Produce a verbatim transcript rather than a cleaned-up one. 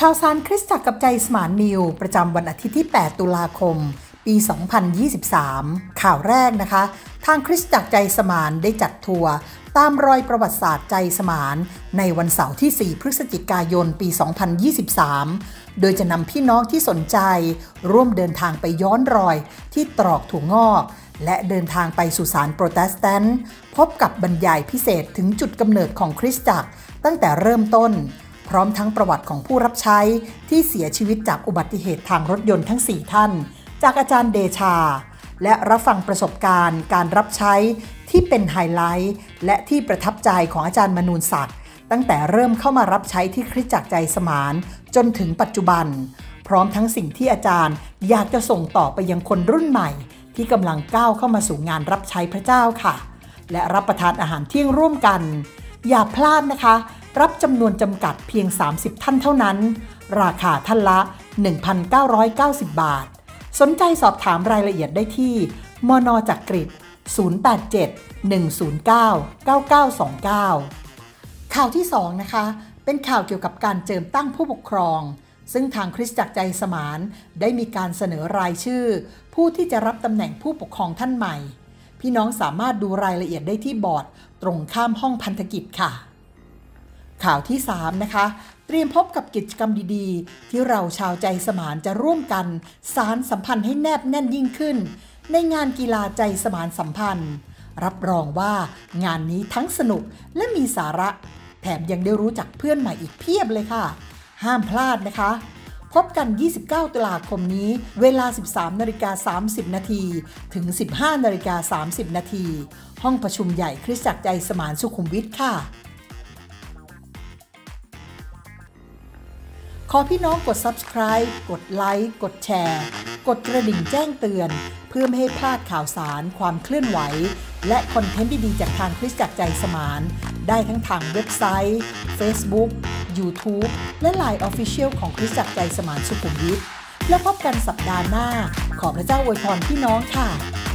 ข่าวสารคริสตจักรกับใจสมานนิวประจำวันอาทิตย์ที่แปดตุลาคมปี สองพันยี่สิบสาม ข่าวแรกนะคะทางคริสตจักรใจสมานได้จัดทัวร์ตามรอยประวัติศาสตร์ใจสมานในวันเสาร์ที่ สี่ พฤศจิกายน ปี สองพันยี่สิบสาม โดยจะนำพี่น้องที่สนใจร่วมเดินทางไปย้อนรอยที่ตรอกถั่วงอกและเดินทางไปสุสานโปรเตสแตนต์พบกับบรรยายพิเศษถึงจุดกำเนิดของคริสตจักรตั้งแต่เริ่มต้นพร้อมทั้งประวัติของผู้รับใช้ที่เสียชีวิตจากอุบัติเหตุทางรถยนต์ทั้งสี่ท่านจากอาจารย์เดชาและรับฟังประสบการณ์การรับใช้ที่เป็นไฮไลท์และที่ประทับใจของอาจารย์มนูนศักดิ์ตั้งแต่เริ่มเข้ามารับใช้ที่คริสตจักรใจสมานจนถึงปัจจุบันพร้อมทั้งสิ่งที่อาจารย์อยากจะส่งต่อไปยังคนรุ่นใหม่ที่กำลังก้าวเข้ามาสู่งานรับใช้พระเจ้าค่ะและรับประทานอาหารเที่ยงร่วมกันอย่าพลาดนะคะรับจำนวนจำกัดเพียงสามสิบท่านเท่านั้นราคาท่านละ หนึ่งพันเก้าร้อยเก้าสิบ บาทสนใจสอบถามรายละเอียดได้ที่มน.จักริด ศูนย์ แปด เจ็ด หนึ่ง ศูนย์ เก้า เก้า เก้า สอง เก้า ข่าวที่สองนะคะเป็นข่าวเกี่ยวกับการเจิมตั้งผู้ปกครองซึ่งทางคริสตจักรใจสมานได้มีการเสนอรายชื่อผู้ที่จะรับตำแหน่งผู้ปกครองท่านใหม่พี่น้องสามารถดูรายละเอียดได้ที่บอร์ดตรงข้ามห้องพันธกิจค่ะข่าวที่สามนะคะเตรียมพบกับกิจกรรมดีๆที่เราชาวใจสมานจะร่วมกันสานสัมพันธ์ให้แนบแน่นยิ่งขึ้นในงานกีฬาใจสมานสัมพันธ์รับรองว่างานนี้ทั้งสนุกและมีสาระแถมยังได้รู้จักเพื่อนใหม่อีกเพียบเลยค่ะห้ามพลาดนะคะพบกันยี่สิบเก้าตุลาคมนี้เวลา สิบสามนาฬิกาสามสิบ นาทีถึง สิบห้านาฬิกาสามสิบ นาทีห้องประชุมใหญ่คริสตจักรใจสมานสุขุมวิทค่ะขอพี่น้องกด ซับสไครบ์ กดไลค์ กดแชร์ กดกระดิ่งแจ้งเตือนเพื่อไม่ให้พลาดข่าวสารความเคลื่อนไหวและคอนเทนต์ดีๆจากทางคริสตจักรใจสมานได้ทั้งทางเว็บไซต์ Facebook YouTube และ ไลน์ Official ของคริสตจักรใจสมานสุขุมวิทแล้วพบกันสัปดาห์หน้าขอพระเจ้าอวยพรพี่น้องค่ะ